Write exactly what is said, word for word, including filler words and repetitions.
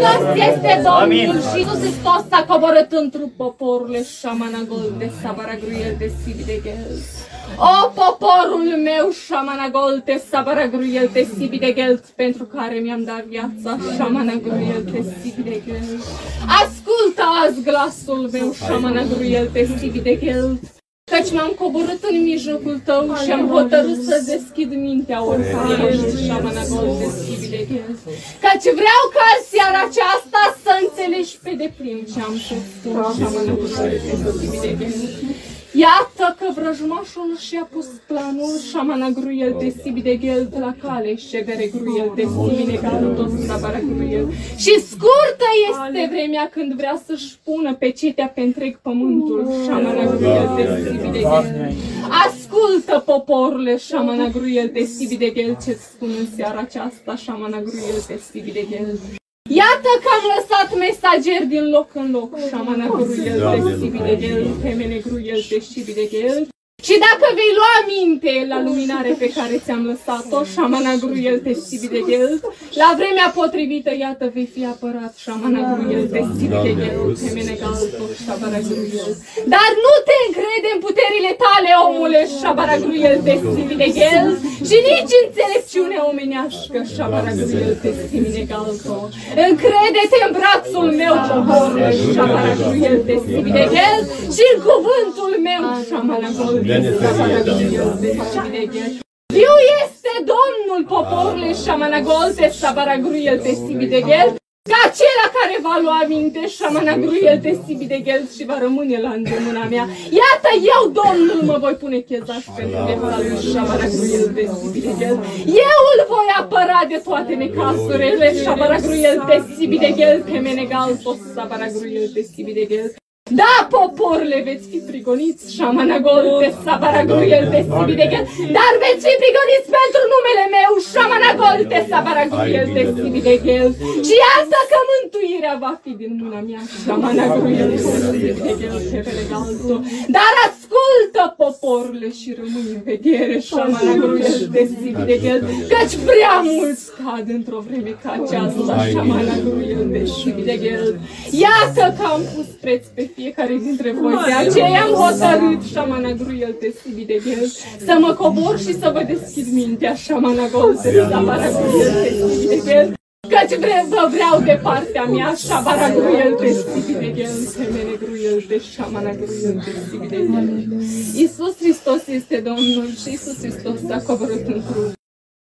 Hristos este Domnul și Iisus Hristos s-a coborât într-un poporul șamanagol de sabaragruiel de sibidegel. O, poporul meu, șamanagol de sabaragruiel de sibidegel, pentru care mi-am dat viața, șamanagruiel de sibidegel. Ascultă azi glasul meu, șamanagruiel de sibidegel, căci m-am coborât în mijlocul tău și am hotărât să deschid mintea oricare șamanagol de sibidegel. Căci vreau ca seara aceasta să înțelegi pe deplin ce am să spun șamanagol de sibidegel. Iată că vrăjmașul și-a pus planul șamanagruiel de sibidegel de la cale și beregruiel de sibidegel tot sabaragruiel. Și scurtă este vremea când vrea să-și pună pecetea pe întreg pământul șamanagruiel de sibidegel. Ascultă, poporule, șamanagruiel de sibidegel, ce-ți spun în seara aceasta, șamanagruiel de sibidegel. Iată că am lăsat mesageri din loc în loc, șamanagruiel de sibidegel, femenegruiel de sibidegel. Și dacă vei lua minte la luminare pe care ți-am lăsat-o, șamanagruiel de sibidegel, la vremea potrivită, iată, vei fi apărat, șamanagruiel de sibidegel, femenegal, tot șabaragruiel. Dar nu te încrede în puterile tale, omule, șabaragruiel de sibidegel, și nici înțelepciune omenească, șabaragruiel de sibidegel. Încrede-te în brațul meu, poporule, șabaragruiel de sibidegel, și în cuvântul meu, șamanagruiel de sibidegel. Viu este Domnul, poporule, șamanagol de sabaragruiel de sibidegel, ca acela care va lua minte, șamanagruiel de sibidegel, și va rămâne la îndemâna mea. Iată, eu, Domnul, mă voi pune chezaș pentru viața lui șamanagruiel de sibidegel. Eu îl voi apăra de toate necasurile, șamanagruiel de sibidegel, pe menegal, tot sabaragruiel de sibidegel. Da, poporule, veți fi prigoniți, șamanagol de sabaragruiel de sibidegel, dar veți fi prigoniți pentru numele meu, șamanagol de sabaragruiel de sibidegel. Și iată că mântuirea va fi din mâna mea, șamanagruiel de sibidegel, pe dar ascultă, poporule, și rămâi în vedere, șamanagruiel de sibidegel, căci prea mulți cad într-o vreme ca aceasta, șamanagruiel de sibidegel. Iată că am pus preț pe fiecare dintre voi, de aceea am hotărât, șamanagruiel de sibidegel, să mă cobor și să vă deschid mintea, șamanagol de sabaragruiel de sibidegel, căci vre vă vreau de partea mea, șabaragruiel de sibidegel, femenegruiel de șamanagruiel de sibidegel. Iisus Hristos este Domnul și Iisus Hristos s-a coborât în cruce.